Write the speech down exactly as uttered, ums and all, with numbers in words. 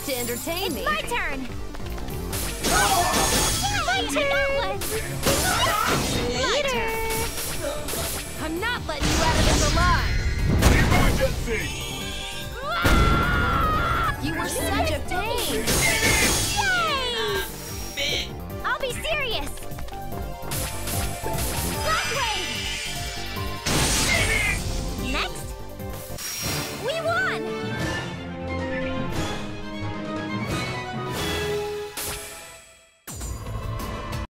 used to entertain it's me. my turn. My turn. Later. I'm not letting you out of this alive. Emergency!